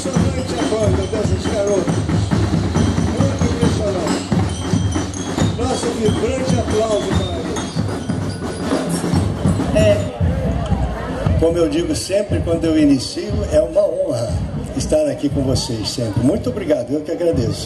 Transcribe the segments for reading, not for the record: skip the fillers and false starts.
impressionante a banda desses garotos. Muito impressionante. Nosso vibrante aplauso para eles. Como eu digo sempre quando eu inicio, é uma honra estar aqui com vocês sempre. Muito obrigado, eu que agradeço.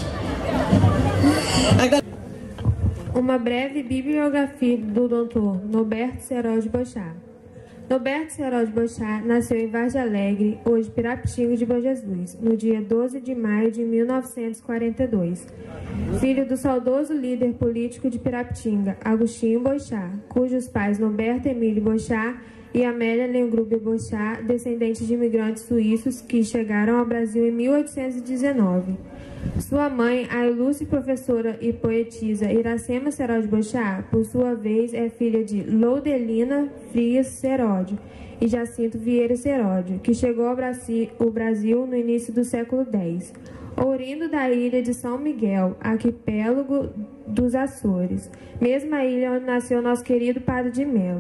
Uma breve bibliografia do Dr. Norberto Serol de Boixá. Norberto Serol de Boixá nasceu em Vargem Alegre, hoje Pirapitinga de Bom Jesus, no dia 12 de maio de 1942. Filho do saudoso líder político de Pirapitinga, Agostinho Boixá, cujos pais Norberto Emílio Boixá e Amélia Lengrube Boixá, descendentes de imigrantes suíços que chegaram ao Brasil em 1819. Sua mãe, a ilustre professora e poetisa Iracema Serol de Boixá, por sua vez, é filha de Loudelina Frias Seródio e Jacinto Vieira Seródio, que chegou ao Brasil no início do século X. Oriundo da ilha de São Miguel, arquipélago dos Açores, mesma ilha onde nasceu nosso querido Padre de Melo.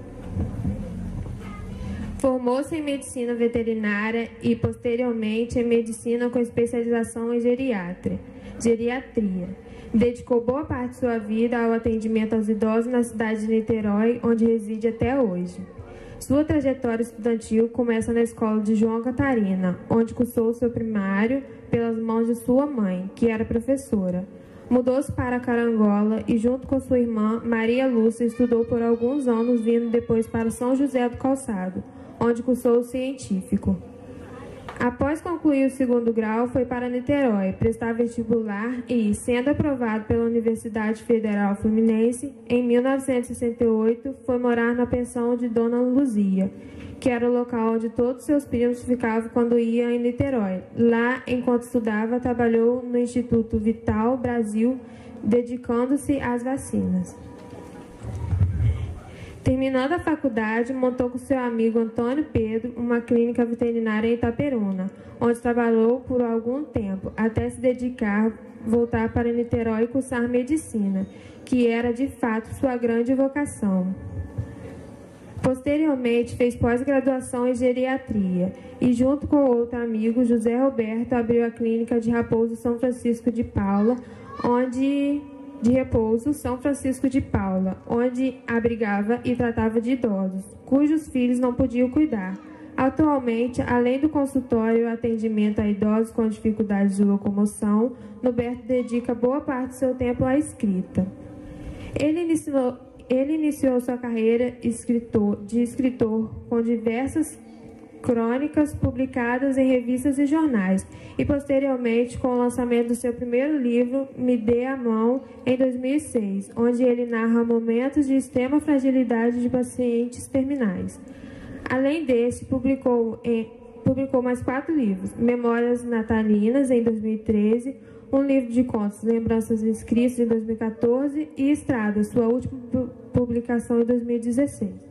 Formou-se em medicina veterinária e, posteriormente, em medicina com especialização em geriatria. Dedicou boa parte de sua vida ao atendimento aos idosos na cidade de Niterói, onde reside até hoje. Sua trajetória estudantil começa na escola de João Catarina, onde cursou seu primário pelas mãos de sua mãe, que era professora. Mudou-se para Carangola e, junto com sua irmã, Maria Lúcia, estudou por alguns anos, vindo depois para São José do Calçado, onde cursou o científico. Após concluir o segundo grau, foi para Niterói prestar vestibular e, sendo aprovado pela Universidade Federal Fluminense, em 1968 foi morar na pensão de Dona Luzia, que era o local onde todos seus primos ficavam quando ia em Niterói. Lá, enquanto estudava, trabalhou no Instituto Vital Brasil, dedicando-se às vacinas. Terminando a faculdade, montou com seu amigo Antônio Pedro uma clínica veterinária em Itaperuna, onde trabalhou por algum tempo, até se voltar para Niterói e cursar medicina, que era de fato sua grande vocação. Posteriormente, fez pós-graduação em geriatria e, junto com outro amigo, José Roberto, abriu a clínica de Repouso São Francisco de Paula, onde abrigava e tratava de idosos, cujos filhos não podiam cuidar. Atualmente, além do consultório e atendimento a idosos com dificuldades de locomoção, Norberto dedica boa parte do seu tempo à escrita. Ele iniciou sua carreira de escritor com diversas crônicas publicadas em revistas e jornais, e posteriormente com o lançamento do seu primeiro livro, Me Dê a Mão, em 2006, onde ele narra momentos de extrema fragilidade de pacientes terminais. Além desse, publicou mais 4 livros: Memórias Natalinas, em 2013, um livro de contos, Lembranças Escritas, em 2014, e Estrada, sua última publicação em 2016.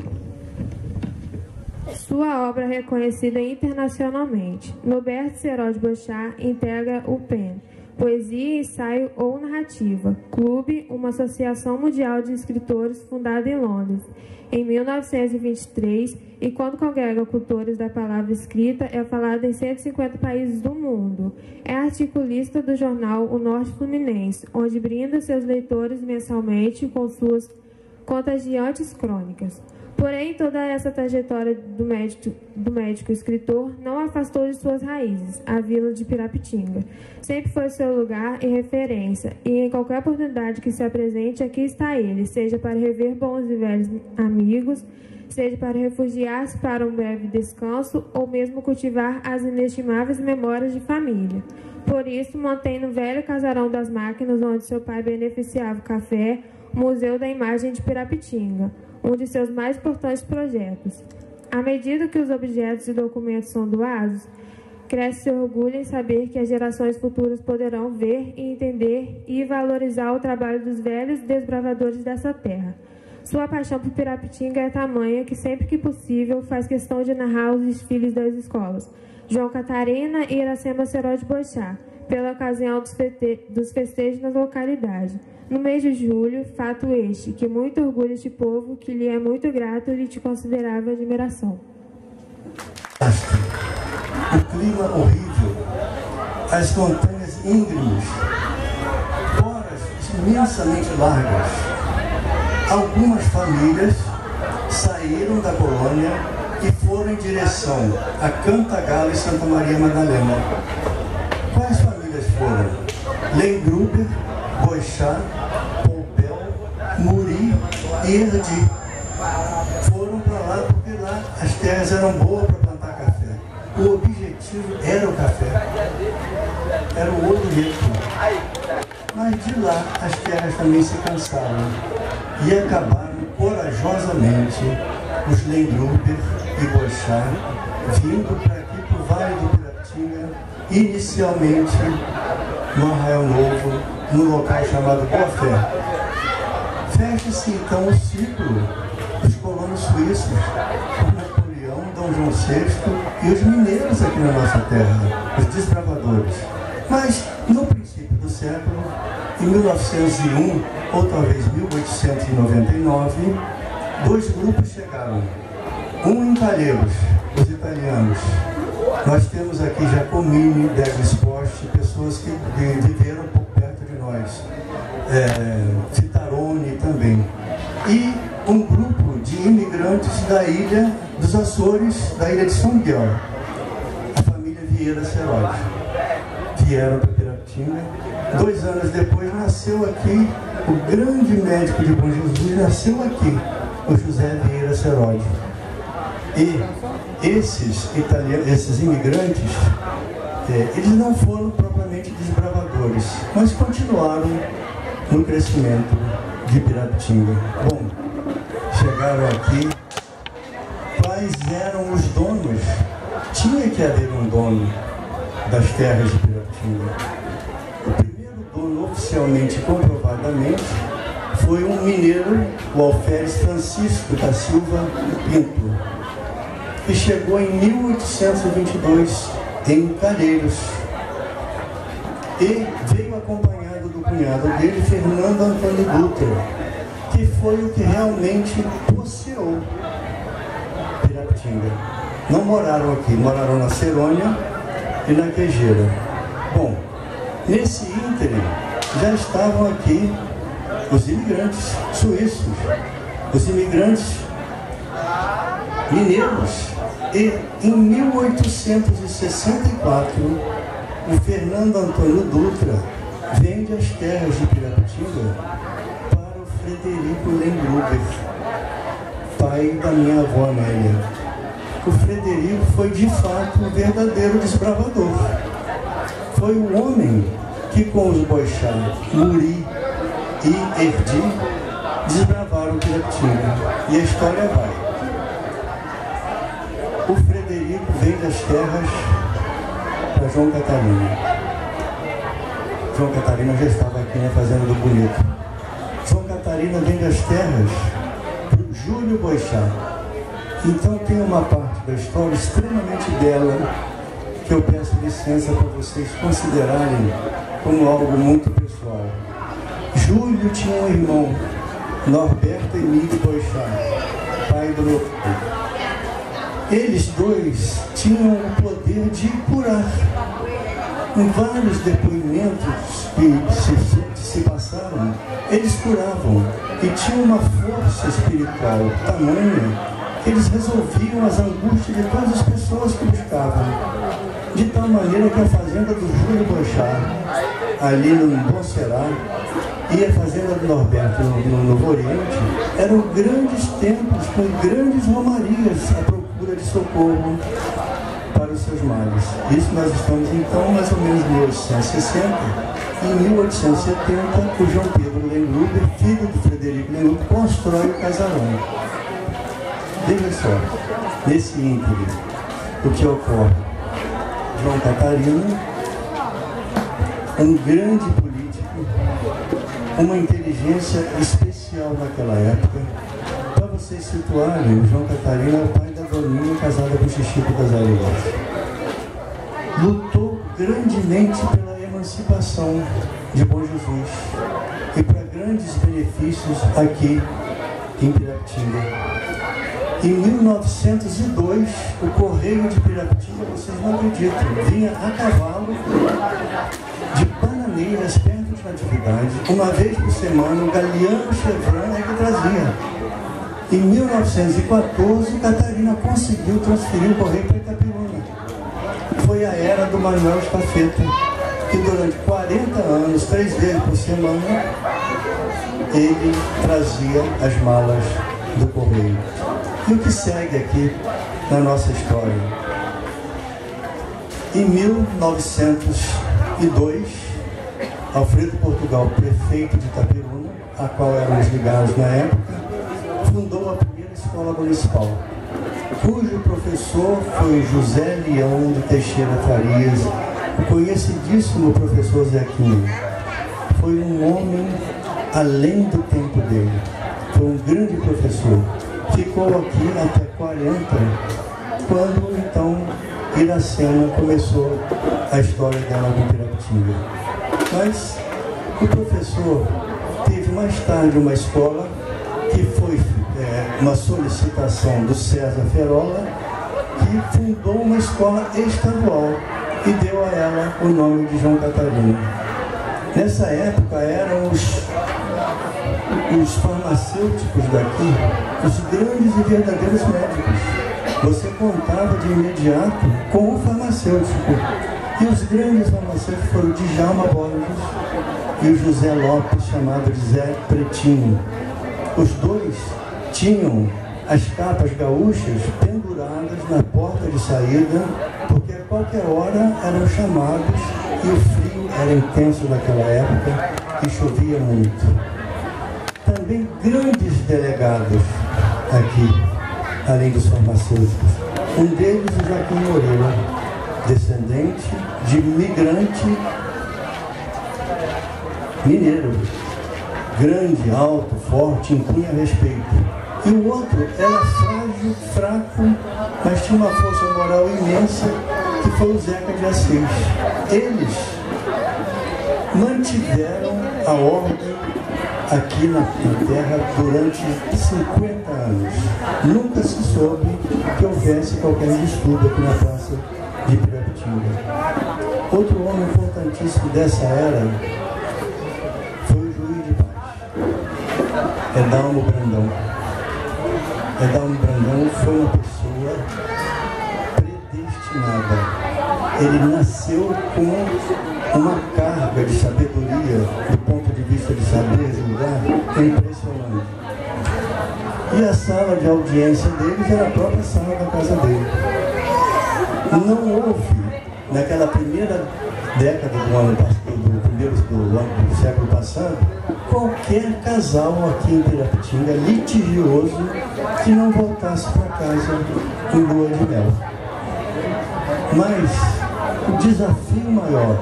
Sua obra é reconhecida internacionalmente. Norberto Serol de Boixá integra o PEN, Poesia, Ensaio ou Narrativa, Clube, uma associação mundial de escritores fundada em Londres, em 1923, e quando congrega cultores da palavra escrita, é falada em 150 países do mundo. É articulista do jornal O Norte Fluminense, onde brinda seus leitores mensalmente com suas contagiantes crônicas. Porém, toda essa trajetória do médico escritor não afastou de suas raízes, a vila de Pirapitinga. Sempre foi seu lugar e referência, e em qualquer oportunidade que se apresente, aqui está ele, seja para rever bons e velhos amigos, seja para refugiar-se para um breve descanso, ou mesmo cultivar as inestimáveis memórias de família. Por isso, mantém no velho casarão das máquinas, onde seu pai beneficiava o café, o Museu da Imagem de Pirapitinga, um de seus mais importantes projetos. À medida que os objetos e documentos são doados, cresce seu orgulho em saber que as gerações futuras poderão ver e entender e valorizar o trabalho dos velhos desbravadores dessa terra. Sua paixão por Pirapitinga é tamanha que, sempre que possível, faz questão de narrar os desfiles das escolas João Catarina e Iracema Serol de Boixá, pela ocasião dos festejos na localidade. No mês de julho, fato este, que muito orgulha este povo, que lhe é muito grato e lhe te considerável admiração. o clima horrível, as montanhas íngremes, horas imensamente largas. Algumas famílias saíram da colônia e foram em direção a Cantagalo e Santa Maria Madalena. Quais famílias foram? Lengruber, Boixá, Poupel, Muri e Erdi. Foram para lá porque lá as terras eram boas para plantar café. O objetivo era o café, era o ouro rico. Mas de lá as terras também se cansaram e acabaram corajosamente os Lengruber e Boixá vindo para aqui para o Vale do Piratinga, inicialmente no Arraial Novo, no local chamado Boa Fé. Fecha-se então o ciclo dos colonos suíços, por Napoleão, Dom João VI e os mineiros aqui na nossa terra, os desbravadores. Mas no princípio do século, em 1901 ou talvez 1899, dois grupos chegaram. Um em Calheiros, os italianos. Nós temos aqui Giacomini, Degli Sposti, pessoas que viveram por perto de nós. Citarone também. E um grupo de imigrantes da ilha dos Açores, da ilha de São Miguel. A família Vieira Seródio. Vieram para Piratinga. 2 anos depois nasceu aqui o grande médico de Bom Jesus, nasceu aqui, o José Vieira Seródio. E esses imigrantes, eles não foram propriamente desbravadores, mas continuaram no crescimento de Piratinga. Bom, chegaram aqui, quais eram os donos? Tinha que haver um dono das terras de Piratinga. O primeiro dono, oficialmente, comprovadamente, foi um mineiro, o Alferes Francisco da Silva Pinto, que chegou em 1822 em Calheiros e veio acompanhado do cunhado dele, Fernando Antônio Dutra, que foi o que realmente posseou Piratinga. Não moraram aqui, moraram na Serônia e na Quejeira. Bom, nesse ínterim já estavam aqui os imigrantes suíços, os imigrantes mineiros. E em 1864, o Fernando Antônio Dutra vende as terras de Piratinga para o Frederico Lengruber, pai da minha avó Amélia. O Frederico foi de fato um verdadeiro desbravador. Foi o homem que com os Boixá, Muri e Erdi desbravaram Piratinga. E a história vai. O Frederico vende as terras para João Catarina. João Catarina já estava aqui na Fazenda do Bonito. João Catarina vende as terras para o Júlio Boixá. Então tem uma parte da história extremamente bela que eu peço licença para vocês considerarem como algo muito pessoal. Júlio tinha um irmão, Norberto Emílio Boixá, pai do meu pai. Eles dois tinham o poder de curar. Em vários depoimentos que se passaram, eles curavam e tinham uma força espiritual tamanha que eles resolviam as angústias de todas as pessoas que buscavam. De tal maneira que a fazenda do Júlio Boixá, ali no Bom Será, e a fazenda do Norberto no Novo Oriente, eram grandes templos com grandes romarias à procura de socorro para os seus males. Isso nós estamos então mais ou menos em 1860. Em 1870, o João Pedro Lengruber, filho do Frederico Lengruber, constrói o casarão. Veja só, nesse ínterim, o que ocorre? João Catarina, um grande político, uma inteligência especial naquela época. Para vocês situarem, o João Catarina é o pai da Doninha, casada com o Chichico das Areias. Lutou grandemente pela emancipação de Bom Jesus e para grandes benefícios aqui em Piratinga. Em 1902, o Correio de Pirapitinga, vocês não acreditam, vinha a cavalo de Bananeiras, perto de Natividade, uma vez por semana, o Galeano Chevron é que trazia. Em 1914, Catarina conseguiu transferir o Correio para Itapiruna. Foi a era do Manuel Estafeta, que durante 40 anos, 3 vezes por semana, ele trazia as malas do Correio. E o que segue aqui na nossa história? Em 1902, Alfredo Portugal, prefeito de Itapiruna, a qual éramos ligados na época, fundou a primeira escola municipal, cujo professor foi José Leão de Teixeira Farias, o conhecidíssimo professor Zequinho. Foi um homem além do tempo dele, foi um grande professor. Ficou aqui até 40, quando então Iracema começou a história dela com Pirapitinga. Mas o professor teve mais tarde uma escola que foi uma solicitação do César Ferola, que fundou uma escola estadual e deu a ela o nome de João Catarina. Nessa época eram os farmacêuticos daqui, os grandes e verdadeiros médicos. Você contava de imediato com o farmacêutico. E os grandes farmacêuticos foram o Djalma Borges e o José Lopes, chamado de Zé Pretinho. Os dois tinham as capas gaúchas penduradas na porta de saída, porque a qualquer hora eram chamados e o frio era intenso naquela época e chovia muito. Também grandes delegados aqui, além dos farmacêuticos. Um deles, o Joaquim Moreira, descendente de migrante mineiro, grande, alto, forte, impunha respeito. E o outro era frágil, fraco, mas tinha uma força moral imensa, que foi o Zeca de Assis. Eles mantiveram a ordem aqui na terra durante 50 anos. Nunca se soube que houvesse qualquer distúrbio aqui na praça de Pirapitinga. Outro homem importantíssimo dessa era foi o juiz de paz, Edalmo Brandão. Edalmo Brandão foi uma pessoa predestinada. Ele nasceu com uma carga de sabedoria do ponto de vista de saber julgar impressionante. E a sala de audiência deles era a própria sala da casa dele. Não houve, naquela primeira década do século passado, qualquer casal aqui em Pirapitinga litigioso que não voltasse para casa em lua de mel. Mas o desafio maior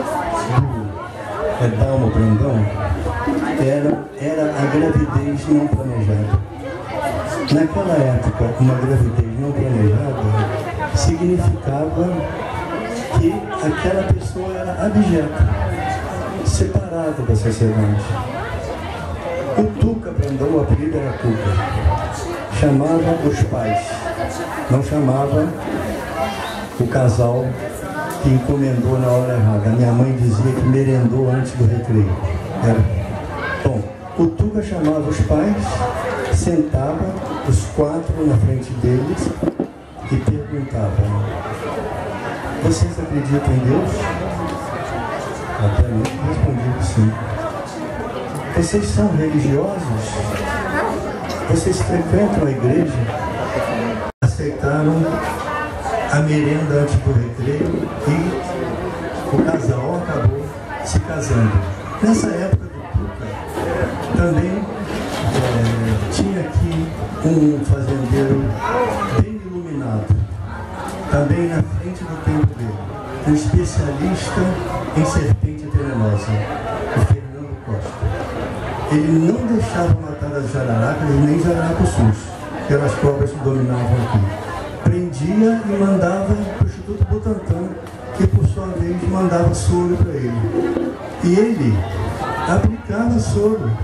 do Edalmo Brandão era a gravidez não planejada. Naquela época, uma gravidez não planejada significava que aquela pessoa era abjeta, separada da sociedade. O Tuca Brandão, o apelido era Tuca, chamava os pais, não chamava o casal que encomendou na hora errada. A minha mãe dizia que merendou antes do recreio. Bom, o Tuca chamava os pais, sentava os 4 na frente deles e perguntava: vocês acreditam em Deus? Até mim respondi que sim. Vocês são religiosos? Vocês frequentam a igreja? Aceitaram a merenda antes do recreio e o casal acabou se casando. Nessa época do Tuca, também tinha aqui um fazendeiro bem iluminado, também na frente do tempo dele, um especialista em serpente venenosa, o Fernando Costa. Ele não deixava matar as jararacas nem jararacuçus, pelas cobras que dominavam aqui. Prendia e mandava para o Instituto Butantan, que por sua vez mandava soro para ele. E ele aplicava soro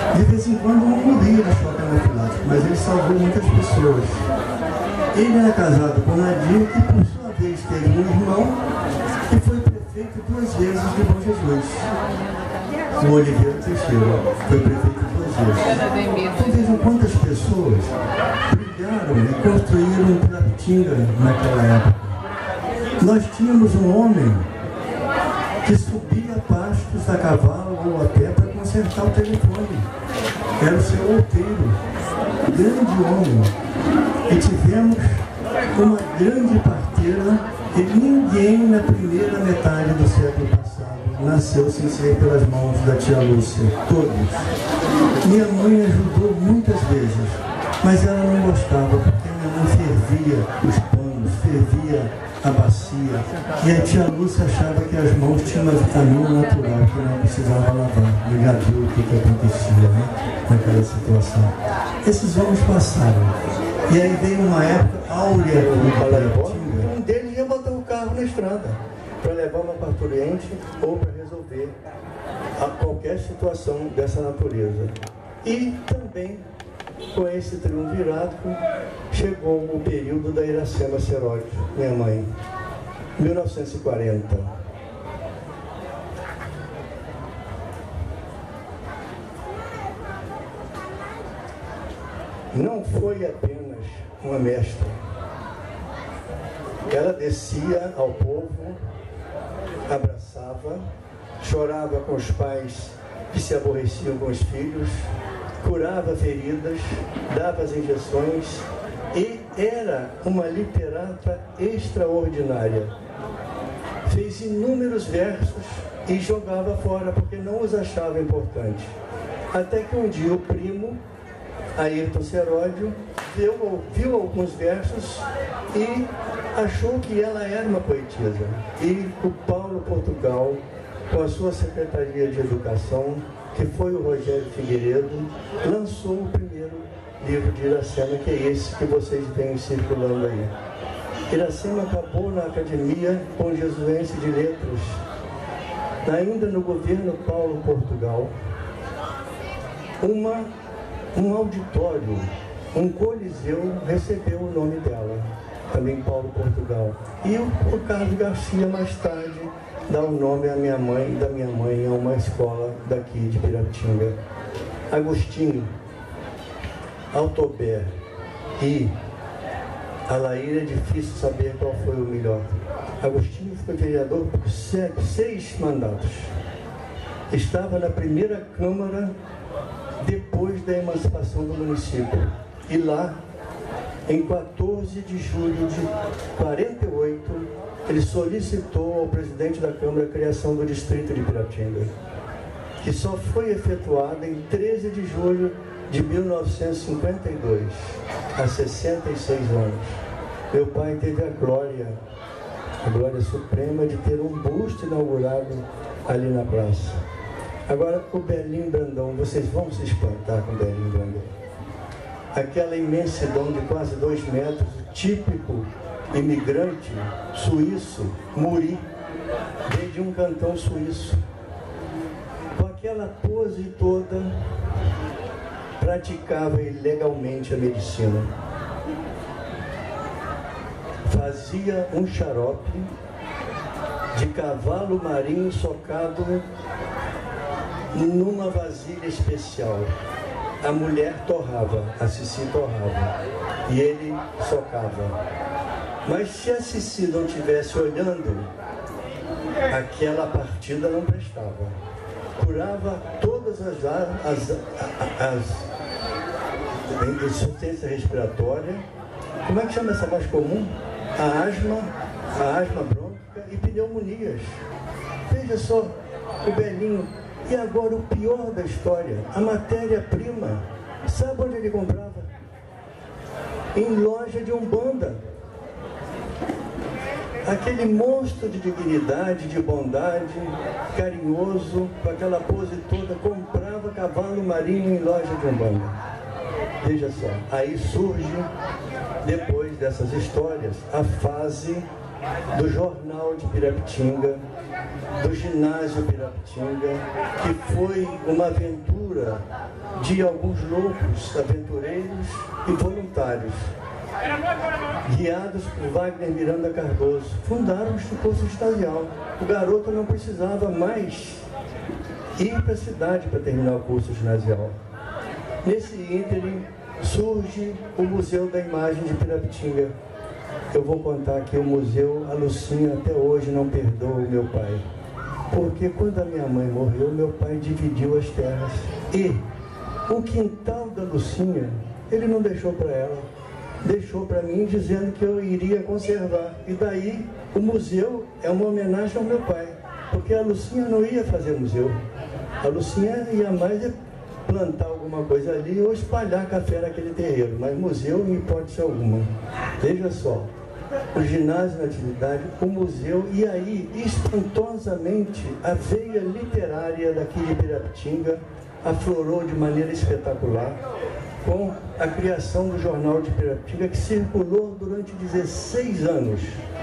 De vez em quando não morria de choque anafilático, mas ele salvou muitas pessoas. Ele era casado com Nadir, que por sua vez teve um irmão que foi prefeito 2 vezes de Bom Jesus. O Oliveira Teixeira foi prefeito 2 vezes. Então vejam quantas pessoas brilharam e construíram Pirapitinga naquela época. Nós tínhamos um homem que subia pastos a cavalo ou a pé para consertar o telefone. Era o seu outeiro, grande homem. E tivemos uma grande parteira, e ninguém na primeira metade do século passado nasceu sem ser pelas mãos da tia Lúcia. Todos. Minha mãe ajudou muitas vezes, mas ela não gostava, porque minha mãe fervia os panos, fervia a bacia, e a tia Lúcia achava que as mãos tinham uma vitamina natural que não precisava lavar. E já viu o que acontecia, né, naquela situação. Esses homens passaram, e aí veio uma época áurea no Pirapitinga. Um deles ia botar o carro na estrada para levar uma parturiente ou para resolver qualquer situação dessa natureza. E também, com esse triunvirato, chegou o período da Iracema Seródio, minha mãe, 1940. Não foi apenas uma mestra. Ela descia ao povo, abraçava, chorava com os pais que se aborreciam com os filhos, curava feridas, dava as injeções e era uma literata extraordinária. Fez inúmeros versos e jogava fora porque não os achava importantes. Até que um dia o primo, Ayrton Seródio, viu alguns versos e achou que ela era uma poetisa. E o Paulo Portugal, com a sua Secretaria de Educação, que foi o Rogério Figueiredo, lançou o primeiro livro de Iracema, que é esse que vocês veem circulando aí. Iracema acabou na Academia Conjesuense de Letras, ainda no governo Paulo Portugal. Um auditório, um coliseu recebeu o nome dela, também Paulo Portugal. E o Carlos Garcia, mais tarde, dá o nome à minha mãe e da minha mãe a uma escola daqui de Pirapitinga. Agostinho, Altober e Alaíra, é difícil saber qual foi o melhor. Agostinho foi vereador por 6 mandatos. Estava na primeira Câmara depois da emancipação do município. E lá, em 14 de julho de 48, ele solicitou ao presidente da Câmara a criação do distrito de Pirapitinga, que só foi efetuada em 13 de julho de 1952, há 66 anos. Meu pai teve a glória suprema de ter um busto inaugurado ali na praça. Agora, o Belinho Brandão, vocês vão se espantar com o Belinho Brandão. Aquela imensidão de quase 2 metros, típico imigrante suíço, Muri, veio de um cantão suíço. Com aquela pose toda, praticava ilegalmente a medicina. Fazia um xarope de cavalo marinho socado numa vasilha especial. A mulher torrava, a Cici torrava, e ele socava. Mas se a Cici não estivesse olhando, aquela partida não prestava. Curava todas as insuficiência respiratória. Como é que chama essa mais comum? A asma brônquica e pneumonias. Veja só, o Belinho. E agora o pior da história, a matéria-prima. Sabe onde ele comprava? Em loja de Umbanda. Aquele monstro de dignidade, de bondade, carinhoso, com aquela pose toda, comprava cavalo marinho em loja de Umbanda. Veja só, aí surge, depois dessas histórias, a fase do jornal de Pirapitinga, do ginásio Pirapitinga, que foi uma aventura de alguns loucos, aventureiros e voluntários, guiados por Wagner Miranda Cardoso. Fundaram o curso estagial. O garoto não precisava mais ir para a cidade para terminar o curso ginasial. Nesse ínterim surge o Museu da Imagem de Pirapitinga. Eu vou contar que o museu, a Lucinha até hoje não perdoa o meu pai, porque quando a minha mãe morreu, meu pai dividiu as terras e o quintal da Lucinha ele não deixou para ela, deixou para mim, dizendo que eu iria conservar. E daí o museu é uma homenagem ao meu pai, porque a Lucinha não ia fazer museu, a Lucinha ia mais plantar alguma coisa ali ou espalhar café naquele terreiro, mas museu em hipótese alguma. Veja só, o ginásio na atividade, o museu, e aí, espantosamente, a veia literária daqui de Pirapitinga aflorou de maneira espetacular com a criação do Jornal de Pirapitinga, que circulou durante 16 anos.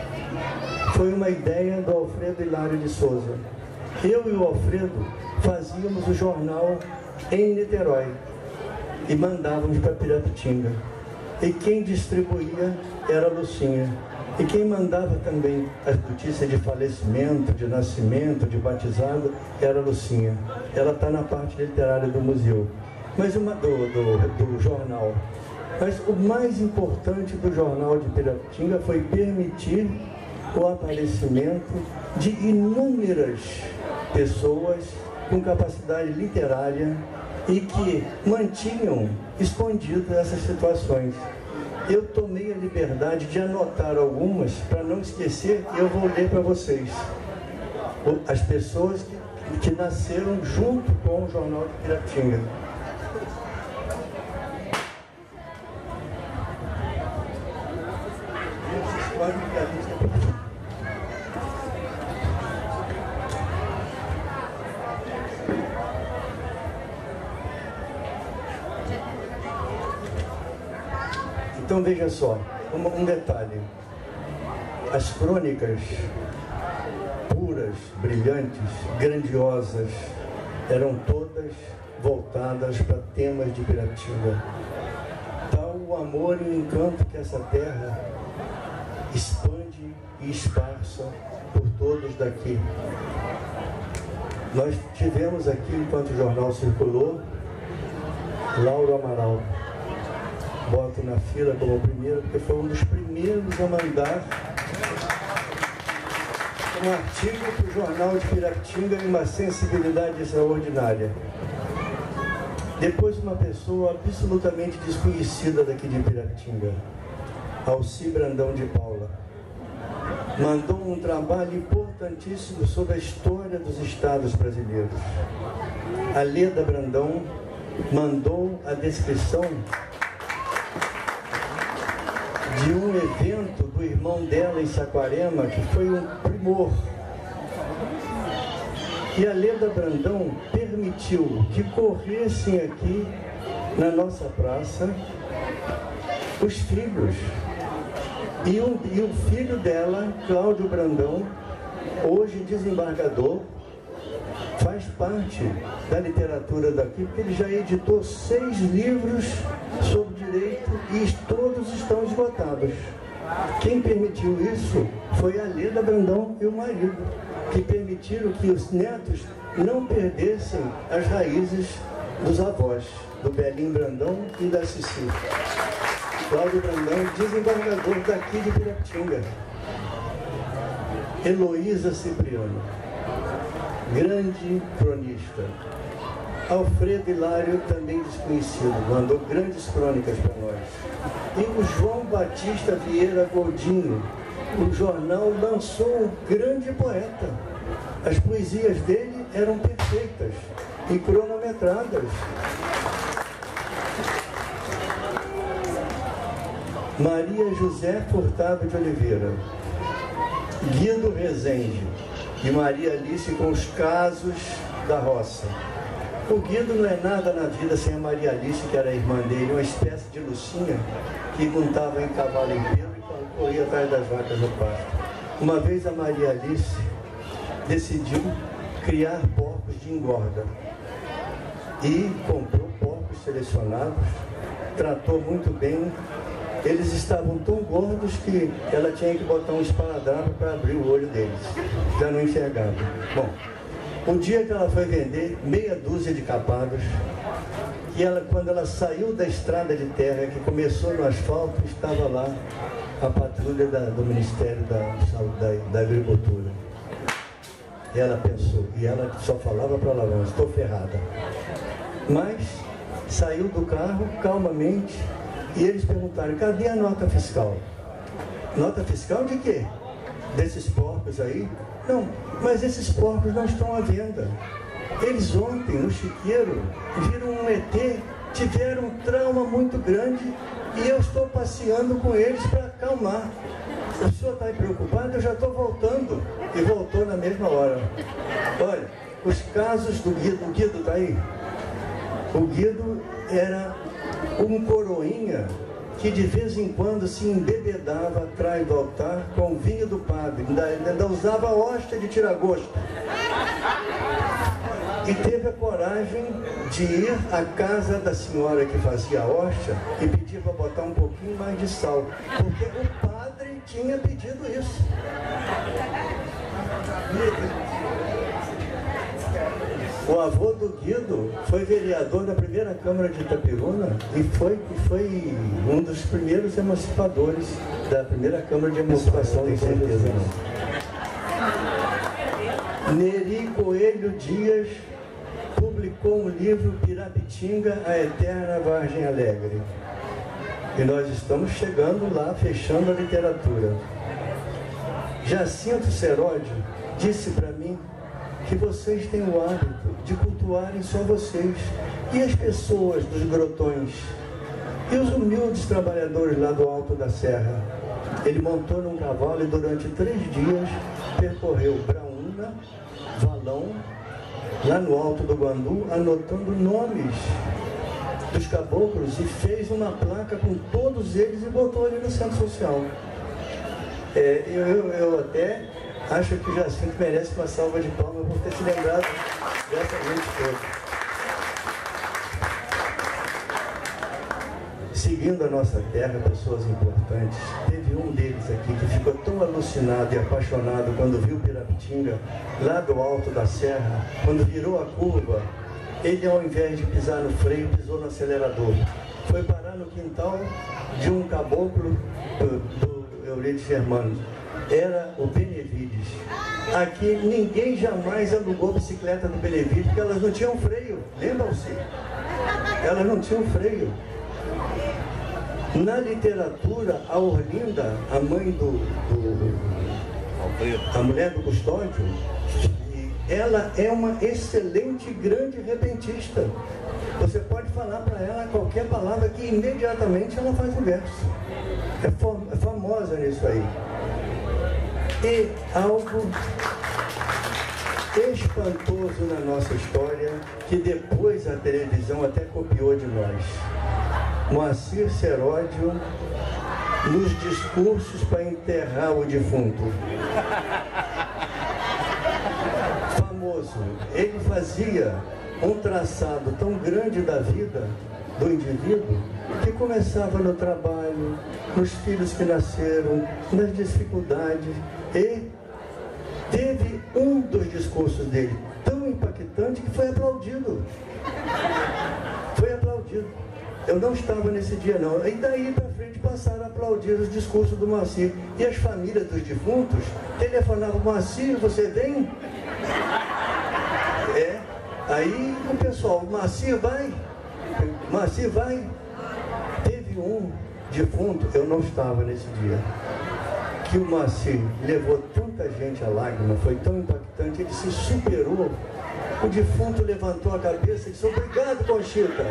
Foi uma ideia do Alfredo Hilário de Souza. Eu e o Alfredo fazíamos o jornal em Niterói e mandávamos para Pirapitinga. E quem distribuía era a Lucinha. E quem mandava também as notícias de falecimento, de nascimento, de batizado, era a Lucinha. Ela está na parte literária do museu, mas do jornal. Mas o mais importante do Jornal de Pirapitinga foi permitir o aparecimento de inúmeras pessoas com capacidade literária e que mantinham escondidas essas situações. Eu tomei a liberdade de anotar algumas para não esquecer, e eu vou ler para vocês. As pessoas que nasceram junto com o Jornal de Pirapitinga. Então veja só, um detalhe. As crônicas puras, brilhantes, grandiosas, eram todas voltadas para temas de Pirapitinga. Tal o amor e o encanto que essa terra expande e esparça por todos daqui. Nós tivemos aqui, enquanto o jornal circulou, Lauro Amaral. Boto na fila como primeiro, porque foi um dos primeiros a mandar um artigo para o Jornal de Pirapitinga em uma sensibilidade extraordinária. Depois, uma pessoa absolutamente desconhecida daqui de Pirapitinga, Alci Brandão de Paula, mandou um trabalho importantíssimo sobre a história dos estados brasileiros. A Leda Brandão mandou a descrição de um evento do irmão dela em Saquarema, que foi um primor. E a Leda Brandão permitiu que corressem aqui na nossa praça os filhos. E o filho dela, Cláudio Brandão, hoje desembargador, faz parte da literatura daqui, porque ele já editou 6 livros sobre direito e todos estão esgotados. Quem permitiu isso foi a Leda Brandão e o marido, que permitiram que os netos não perdessem as raízes dos avós, do Belim Brandão e da Cici. Cláudio Brandão, desembargador daqui de Pirapitinga. Heloísa Cipriano, grande cronista. Alfredo Hilário, também desconhecido, mandou grandes crônicas para nós. E o João Batista Vieira Goldinho, o jornal lançou um grande poeta. As poesias dele eram perfeitas e cronometradas. Maria José Furtado de Oliveira, Guido Rezende e Maria Alice com os casos da roça. O Guido não é nada na vida sem a Maria Alice, que era a irmã dele, uma espécie de Lucinha, que montava em cavalo inteiro e corria atrás das vacas no pasto. Uma vez a Maria Alice decidiu criar porcos de engorda e comprou porcos selecionados, tratou muito bem. Eles estavam tão gordos que ela tinha que botar um esparadrapo para abrir o olho deles, já não enxergava. Bom, o dia que ela foi vender meia dúzia de capados, e ela, quando ela saiu da estrada de terra, que começou no asfalto, estava lá a patrulha do Ministério da Agricultura. E ela pensou, e ela só falava para ela, não, estou ferrada. Mas saiu do carro calmamente e eles perguntaram, cadê a nota fiscal? Nota fiscal de quê? Desses porcos aí? Não, mas esses porcos não estão à venda. Eles ontem, no chiqueiro, viram um ET, tiveram um trauma muito grande e eu estou passeando com eles para acalmar. O senhor está aí preocupado? Eu já estou voltando. E voltou na mesma hora. Olha, os casos do Guido, o Guido está aí? O Guido era um coroinha que de vez em quando se embebedava atrás do altar com o vinho do padre, ainda usava a hóstia de tiragosto. E teve a coragem de ir à casa da senhora que fazia a hóstia e pedir para botar um pouquinho mais de sal, porque o padre tinha pedido isso. O avô do Guido foi vereador da primeira Câmara de Itapiruna e foi um dos primeiros emancipadores da primeira Câmara de Emancipação, tenho certeza. Neri Coelho Dias publicou um livro, Pirapitinga, a Eterna Vargem Alegre. E nós estamos chegando lá, fechando a literatura. Jacinto Seródio disse para mim que vocês têm o hábito de cultuarem só vocês e as pessoas dos grotões e os humildes trabalhadores lá do alto da serra. Ele montou num cavalo e durante 3 dias percorreu Braúna, Valão, lá no alto do Guandu, anotando nomes dos caboclos e fez uma placa com todos eles e botou ali no centro social. Eu até acho que o Jacinto merece uma salva de palmas por ter se lembrado dessa gente toda. Seguindo a nossa terra, pessoas importantes, teve um deles aqui que ficou tão alucinado e apaixonado quando viu Pirapitinga lá do alto da serra, quando virou a curva, ele ao invés de pisar no freio, pisou no acelerador. Foi parar no quintal de um caboclo do Eurides Germano. Era o Benevides. Aqui ninguém jamais alugou bicicleta do Benevides porque elas não tinham freio, lembram-se? Elas não tinham freio. Na literatura, a Orlinda, a mãe a mulher do Custódio, ela é uma excelente grande repentista. Você pode falar para ela qualquer palavra que imediatamente ela faz o verso. É famosa nisso aí. E algo espantoso na nossa história, que depois a televisão até copiou de nós. Moacir Seródio nos discursos para enterrar o defunto. Famoso. Ele fazia um traçado tão grande da vida do indivíduo que começava no trabalho, nos filhos que nasceram, nas dificuldades, e teve um dos discursos dele tão impactante que foi aplaudido. Foi aplaudido. Eu não estava nesse dia não. E daí para frente passaram a aplaudir os discursos do Moacir. E as famílias dos defuntos telefonavam: Moacir, você vem? Aí o pessoal: Moacir vai? Moacir vai? Teve um defunto, eu não estava nesse dia, que o Moacir levou tanta gente à lágrima, foi tão impactante, ele se superou. O defunto levantou a cabeça e disse: obrigado, Conchita.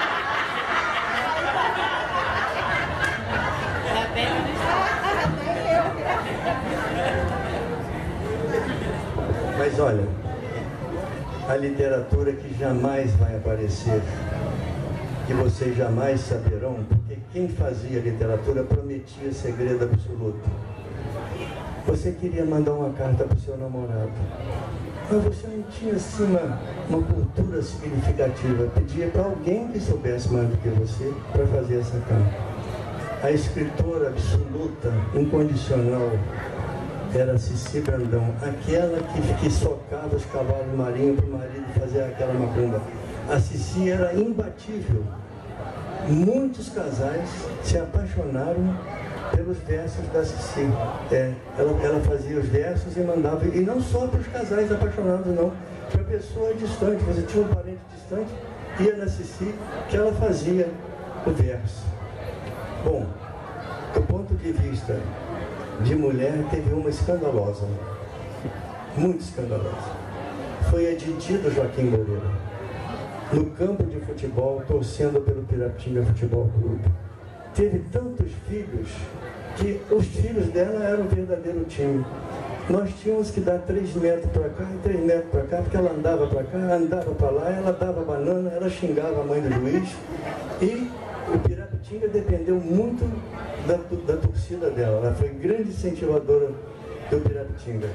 Mas olha, a literatura que jamais vai aparecer, que vocês jamais saberão, porque quem fazia literatura prometia segredo absoluto. você queria mandar uma carta para o seu namorado, mas você não tinha assim uma cultura significativa, pedia para alguém que soubesse mais do que você para fazer essa carta. A escritora absoluta, incondicional, era Cici Brandão, aquela que socava os cavalos marinhos para o marido fazer aquela macumba. A Cici era imbatível. Muitos casais se apaixonaram pelos versos da Cici. Ela fazia os versos e mandava, e não só para os casais apaixonados, não, para pessoa distante. Você tinha um parente distante, ia na Cici, que ela fazia o verso. Bom, do ponto de vista de mulher, teve uma escandalosa, muito escandalosa. Foi a Didi do Joaquim Moreira, no campo de futebol, torcendo pelo Pirapitinga Futebol Clube. Teve tantos filhos que os filhos dela eram um verdadeiro time. Nós tínhamos que dar 3 metros para cá e 3 metros para cá, porque ela andava para cá, andava para lá, ela dava banana, ela xingava a mãe do juiz. E o Pirapitinga dependeu muito da torcida dela. Ela foi grande incentivadora do Pirapitinga.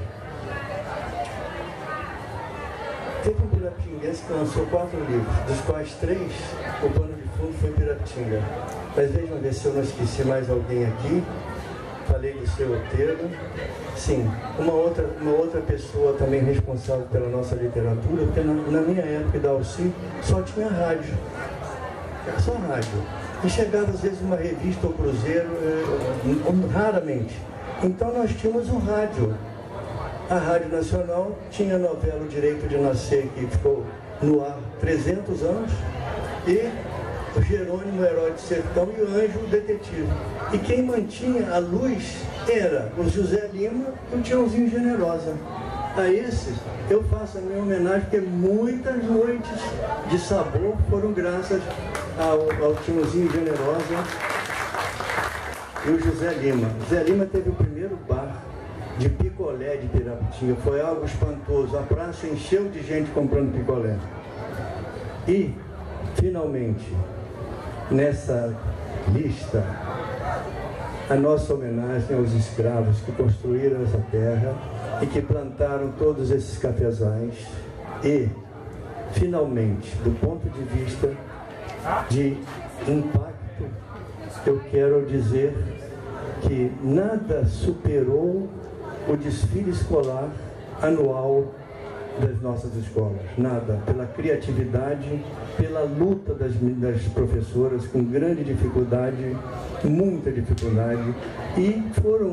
Teve um pirapitinguense que lançou 4 livros, dos quais 3, o pano de fundo foi Pirapitinga. Mas vejam ver se eu não esqueci mais alguém aqui. Falei do seu roteiro. Sim, uma outra pessoa também responsável pela nossa literatura, porque na minha época da Alci só tinha rádio. Era só rádio. E chegava às vezes uma revista ou cruzeiro, raramente. Então nós tínhamos um rádio. A Rádio Nacional tinha a novela O Direito de Nascer, que ficou no ar 300 anos, e o Jerônimo, o Herói de Sertão, e o Anjo, o Detetive. E quem mantinha a luz era o José Lima e o Tiãozinho Generosa. A esses eu faço a minha homenagem, porque muitas noites de sabor foram graças ao Tiãozinho Generosa e o José Lima. O José Lima teve o primeiro bar de picolé de Pirapitinga. Foi algo espantoso. A praça encheu de gente comprando picolé. E, finalmente, nessa lista, a nossa homenagem aos escravos que construíram essa terra e que plantaram todos esses cafezais. E, finalmente, do ponto de vista de impacto, eu quero dizer que nada superou o desfile escolar anual das nossas escolas. Nada. Pela criatividade, pela luta das professoras com grande dificuldade, muita dificuldade, e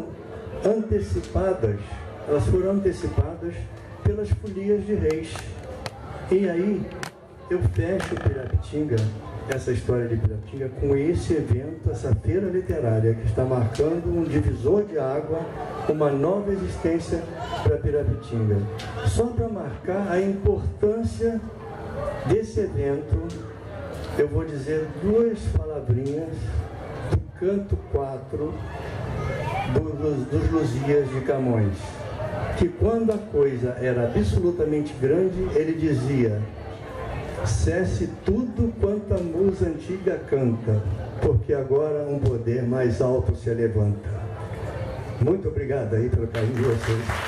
elas foram antecipadas pelas folias de reis. E aí eu fecho o Pirapitinga, essa história de Pirapitinga, com esse evento, essa feira literária que está marcando um divisor de água, uma nova existência para Pirapitinga. Só para marcar a importância desse evento, eu vou dizer 2 palavrinhas do canto 4 dos Lusíadas de Camões, que quando a coisa era absolutamente grande, ele dizia: cesse tudo quanto a musa antiga canta, porque agora um poder mais alto se levanta. Muito obrigado aí pelo carinho de vocês.